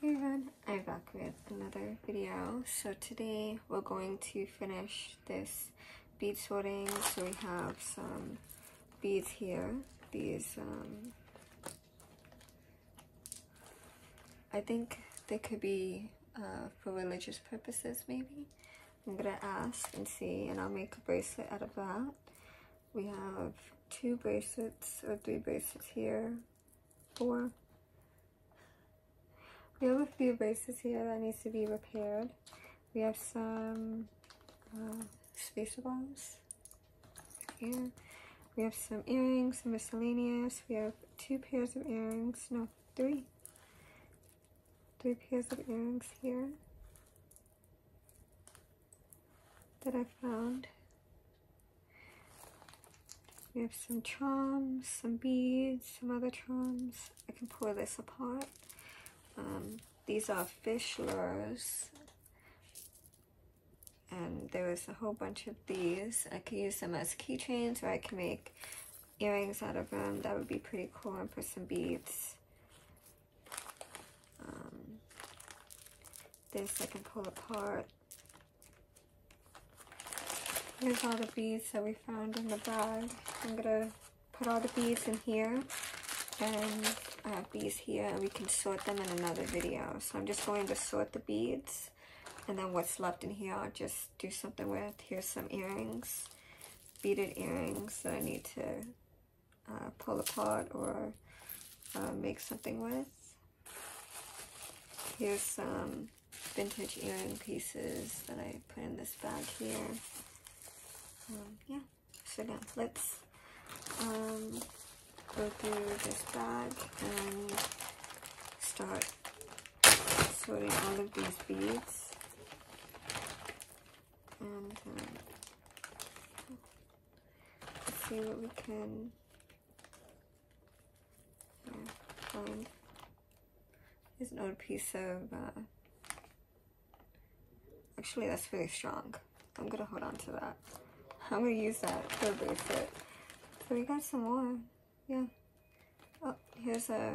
Hey everyone, I'm back with another video. So today we're going to finish this bead sorting. So we have some beads here. These, I think they could be for religious purposes maybe. I'm gonna ask and see, and I'll make a bracelet out of that. We have 2 bracelets or 3 bracelets here, 4. We have a few bracelets here that needs to be repaired. We have some spacer balls here. We have some earrings, some miscellaneous. We have 2 pairs of earrings, no, 3. 3 pairs of earrings here that I found. We have some charms, some beads, some other charms. I can pull this apart. These are fish lures, and there was a whole bunch of these. I could use them as keychains, or I can make earrings out of them. That would be pretty cool, and put some beads. This I can pull apart. Here's all the beads that we found in the bag. I'm gonna put all the beads in here, and I have beads here, and we can sort them in another video. So I'm just going to sort the beads, and then what's left in here I'll just do something with. Here's some earrings, beaded earrings that I need to pull apart or make something with. Here's some vintage earring pieces that I put in this bag here. Yeah, so now let's go through this bag and start sorting all of these beads, and let's see what we can find. Here's an old piece of actually that's really strong. I'm gonna hold on to that. I'm gonna use that for a bracelet. So we got some more. Yeah. Oh, here's a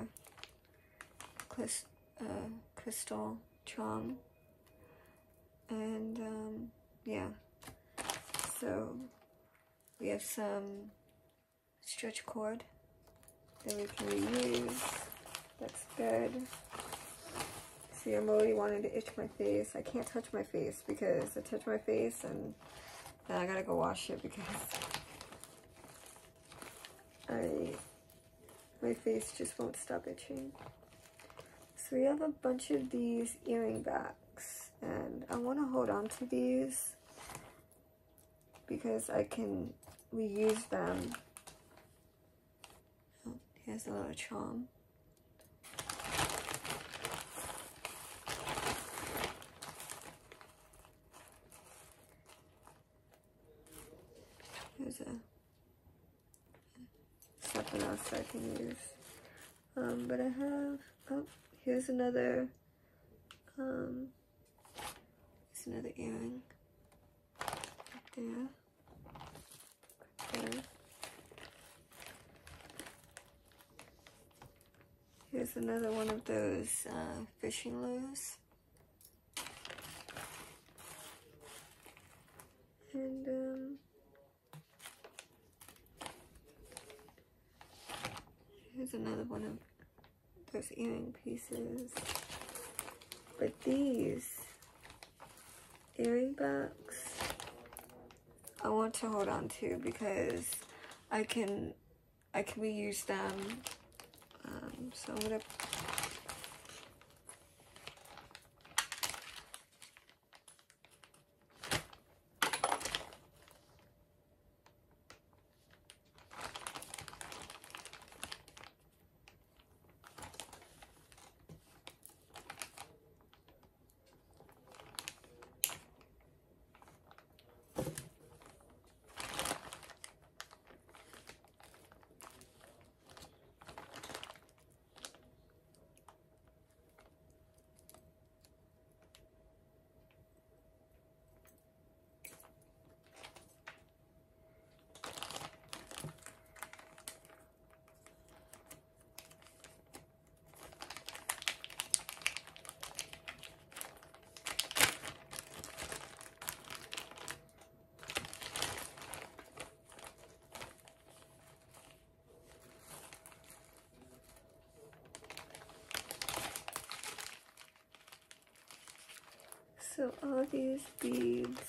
crystal charm. And yeah. So we have some stretch cord that we can reuse. That's good. See, I'm already wanting to itch my face. I can't touch my face because I touch my face and then I gotta go wash it because my face just won't stop itching. So we have a bunch of these earring backs, and I want to hold on to these because I can reuse them. Oh, here's a little charm. Here's something else I can use. But I have, oh, here's another, here's another earring right there. Okay. Here's another one of those fishing lures. And here's another one of those earring pieces. But these earring backs I want to hold on to because I can reuse them. So I'm gonna So all these beads,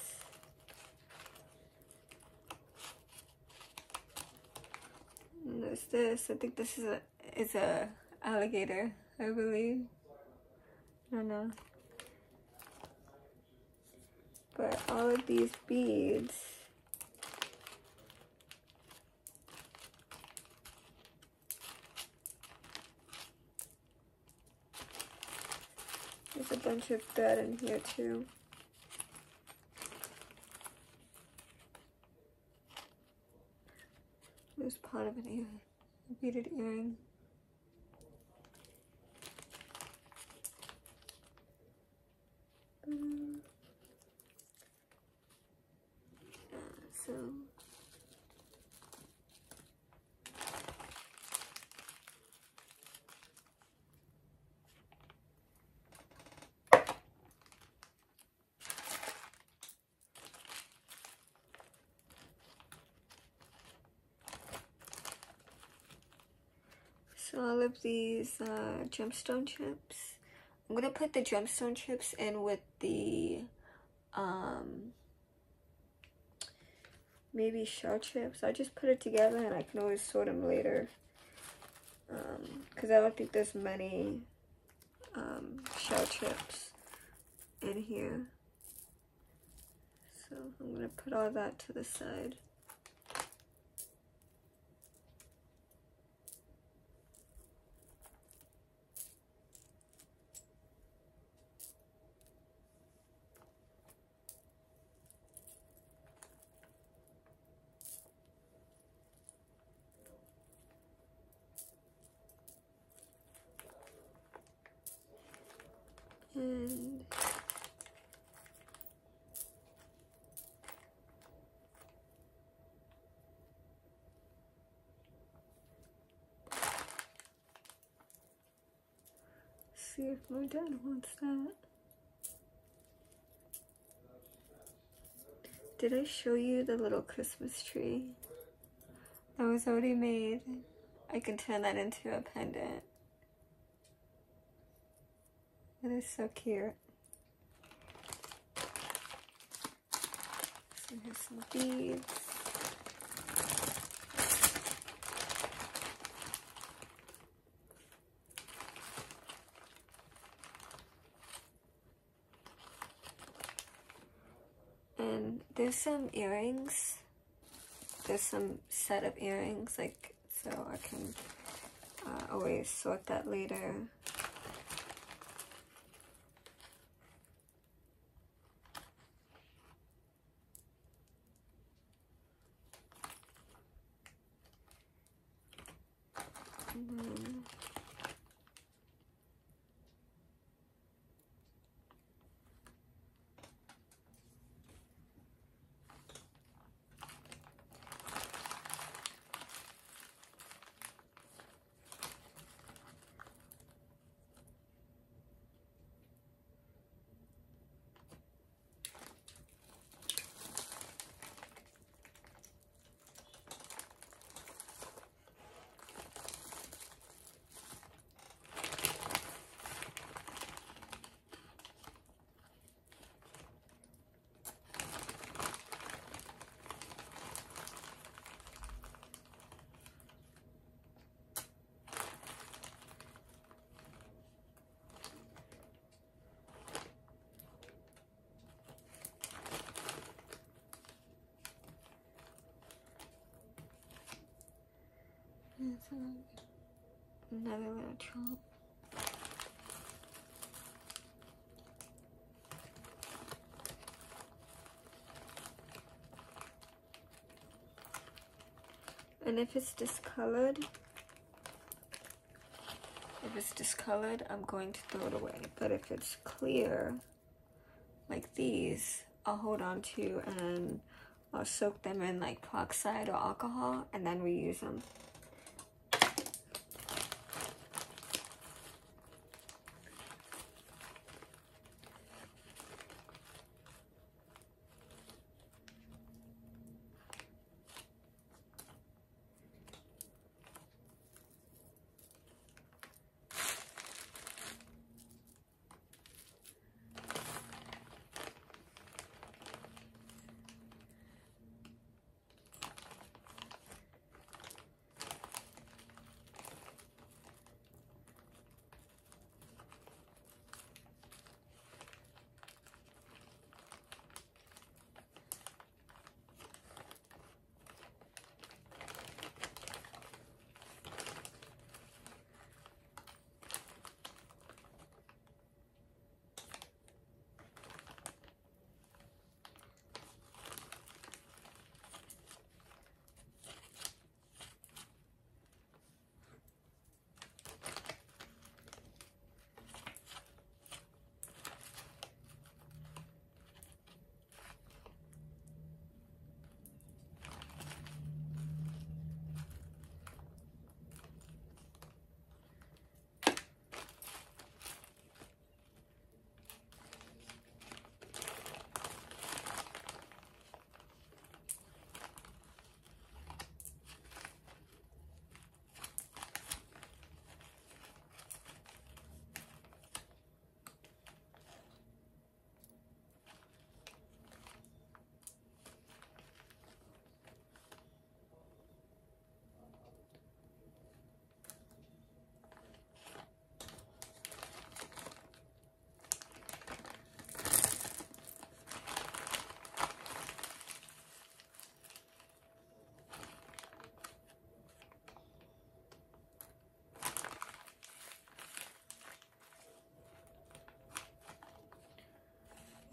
and there's this. I think this is a alligator, I believe. I don't know. But all of these beads, there's a bunch of thread in here too. There's part of an earring, a beaded earring. So all of these gemstone chips. I'm gonna put the gemstone chips in with the maybe shell chips. I'll just put it together and I can always sort them later. Because I don't think there's many shell chips in here. So I'm gonna put all that to the side. And see if my dad wants that. Did I show you the little Christmas tree that was already made? I can turn that into a pendant. It is so cute. So here's some beads. And there's some earrings. There's some set of earrings, like, so I can always sort that later. Another little chomp. And if it's discolored, I'm going to throw it away. But if it's clear, like these, I'll hold on to and I'll soak them in like peroxide or alcohol and then reuse them.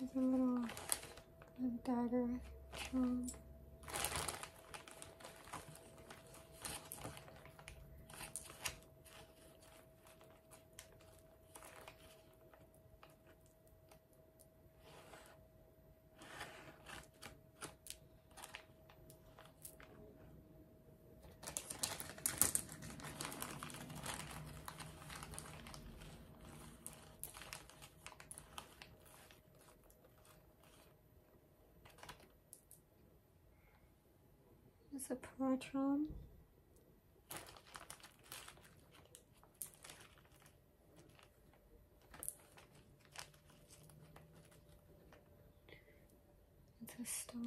There's a little dagger charm. It's a Paratron. It's a star.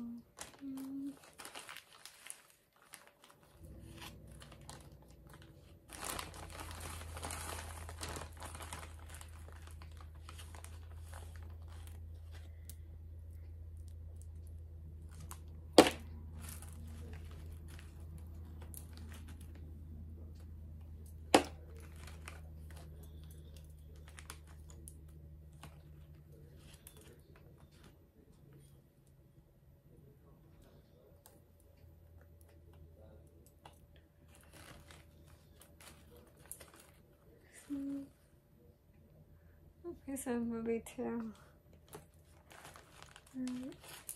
Okay, so movie 2. Right.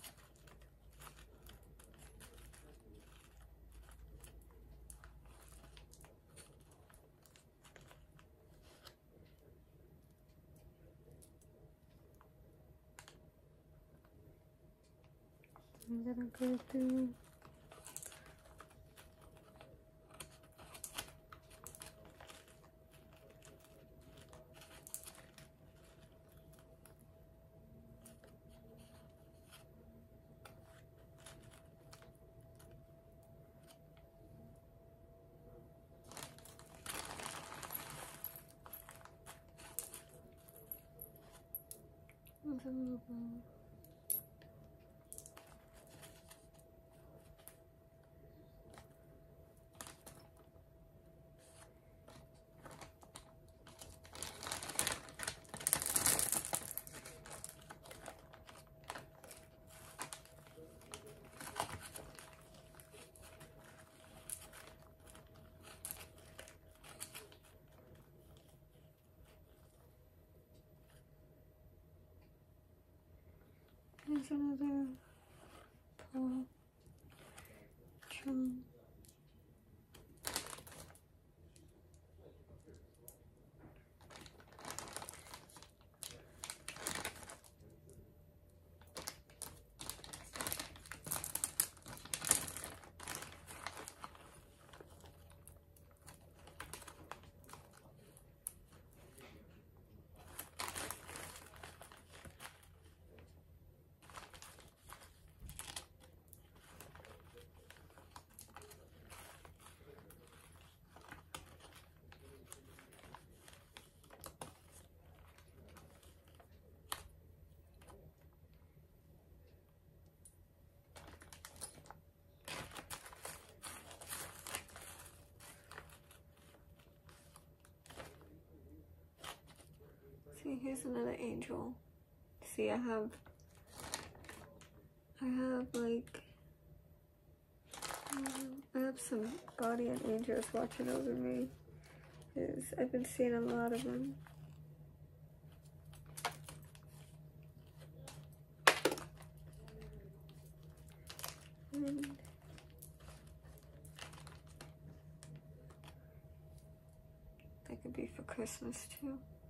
I'm gonna go through. There's a little bit. There's another Paratron. See, here's another angel. See, I have like, I have some guardian angels watching over me. I've been seeing a lot of them. And that could be for Christmas too.